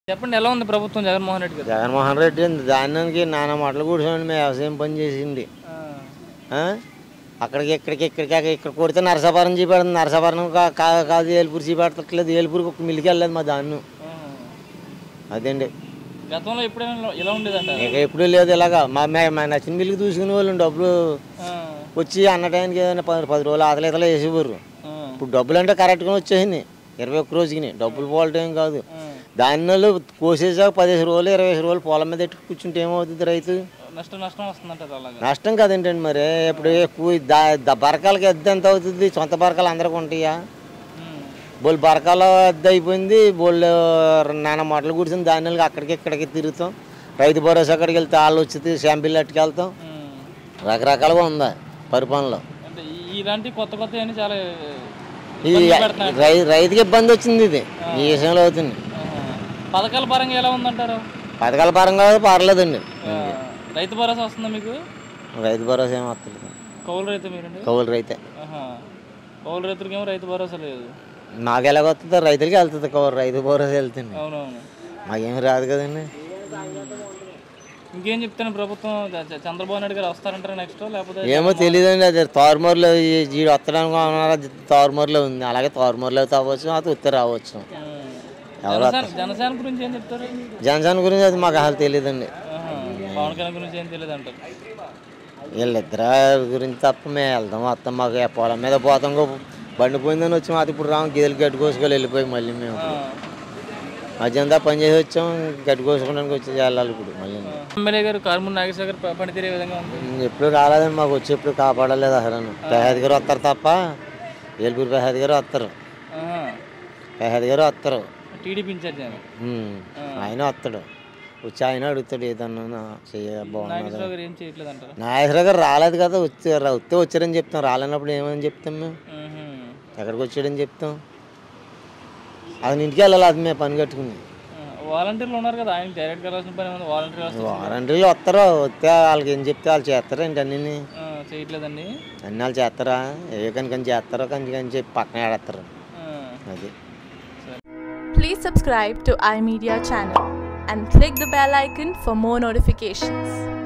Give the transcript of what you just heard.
చెప్పండి ఎలా ఉంది ప్రభుత్వం జగన్మోహన్ రెడ్డి గారు? జగన్మోహన్ రెడ్డి ధాన్యానికి నానా మాటలు కూర్చోండి మేము వ్యవసాయం పని చేసింది అక్కడికి ఇక్కడ కొడితే నరసాపురం చూపెడుతుంది. నరసాపురం కాదు ఏలుపూరు చూపెట్టట్లేదు. ఏలుపూరికి ఒక మిల్లికి వెళ్ళలేదు మా ధాన్యం. అదండి గతంలో ఎప్పుడైనా ఇలా ఉండేదంట? ఇక ఎప్పుడూ లేదు ఇలాగా. మా నచ్చిన మిల్లికి చూసుకునే వాళ్ళు డబ్బులు వచ్చి అన్న టైంకి ఏదైనా 10 రోజులు ఆతలేతలో వేసేవారు. ఇప్పుడు డబ్బులు అంటే కరెక్ట్గా వచ్చేసింది 21 రోజుకి. డబ్బులు పోవటం కాదు. ధాన్యాలు కోసేసాక 15 రోజులు 20 రోజులు పొలం మీద ఎట్టు కూర్చుంటే ఏమవుతుంది రైతు? నష్టం వస్తుందంట. నష్టం కదేంటండి మరి. ఇప్పుడు ఎక్కువ బరకాలకి ఎద్దు ఎంత అవుతుంది? సొంత బరకాలు అందరికి ఉంటాయా? బోళ్ళు బరకాల ఎద్దు అయిపోయింది. బోళ్ళు నాన్న మాటలు కూర్చొని ధాన్యాలకి అక్కడికి ఇక్కడికి తిరుగుతాం. రైతు భరోసా అక్కడికి వెళ్తే వాళ్ళు వచ్చి శాంపిల్ అట్టుకెళ్తాం. రకరకాలుగా ఉందా పరిపాలనలో. ఇలాంటి కొత్త చాలా రైతుకి ఇబ్బంది వచ్చింది. ఇది ఈ విషయంలో అవుతుంది. పథకాల పరంగా ఎలా ఉందంటారు? పథకాల పరంగా పర్లేదండి. రైతు భరోసా వస్తుందా మీకు? రైతు భరోసా ఏమి వస్తుంది. కౌలు రైతు మీరండి? కౌలు రైతే. కౌలు రైతులకి ఏమో రైతు భరోసా లేదు. మాకు ఎలాగ వస్తుంది? రైతులకి వెళ్తుంది కౌలు. రైతు భరోసా వెళ్తుంది. అవునవును. మాకేమి రాదు కదండి. ఇంకేం చెప్తాను ప్రభుత్వం? చంద్రబాబు నాయుడు గారు వస్తారంటారా నెక్స్ట్? లేకపోతే ఏమో తెలియదండి. అది తారుమారులో జీడు వత్తడానికి తారుమారులో ఉంది. అలాగే తారుమారులో అవ్వచ్చు, అది ఉత్తర రావచ్చు. జనసేన గురించి ఏం చెప్తారు? జనసేన గురించి అది మాకు అసలు తెలియదండి. పవన్ కళ్యాణ్ గురించి ఏం తెలియదు అంటారు? వీళ్ళిద్దరు గురించి తప్ప మేము వెళ్తాం వస్తాం. మాకు పొలం మీద పోతాం. బండి పోయిందని వచ్చి మాకు ఇప్పుడు రాము. గేదెలు గడ్డి కోసుకొని వెళ్ళిపోయి మళ్ళీ మేము మధ్యంతా పని చేసి వచ్చాం. గడ్డి కోసుకోవడానికి వచ్చి వెళ్ళాలి ఇప్పుడు మళ్ళీ. ఎమ్మెల్యే గారు కారుమూరి నాగేశ్వర గారు పనితీరు ఏ విధంగా ఉంది? ఎప్పుడు రాలేదండి. మాకు వచ్చి ఎప్పుడు కాపాడలేదు అసలు. పెహాద్ గారు వస్తారు తప్ప. ఏలుపూరి పెహాద్ గారు వస్తారు. పెహాద్ గారు వస్తారు. టీడీపీ ఇన్ఛార్జ్ ఆయన వస్తాడు. వచ్చి ఆయన అడుగుతాడు ఏదన్నా బాగుంది. నాగేశ్వర గారు రాలేదు కదా. వస్తే వచ్చారని చెప్తాం. రాలేనప్పుడు ఏమని చెప్తాం మేము? ఎక్కడికి వచ్చాడని చెప్తాం. అది ఇంటికి వెళ్ళాలి. అది మేము పని కట్టుకుని. వాలంటీర్లు ఉన్నారు కదా, ఆయన డైరెక్ట్ వెళ్ళాల్సిన పని ఉంది. వాలంటీర్లు వస్తారు. వస్తే వాళ్ళకి ఏం చెప్తే వాళ్ళు చేస్తారా ఏంటి? అన్నీ చేయట్లేదండి. అన్ని వాళ్ళు చేస్తారా? ఏ కనుక చేస్తారో కని చెప్పి పక్కన ఆడేస్తారు. అది. Please subscribe to iMedia channel and click the bell icon for more notifications.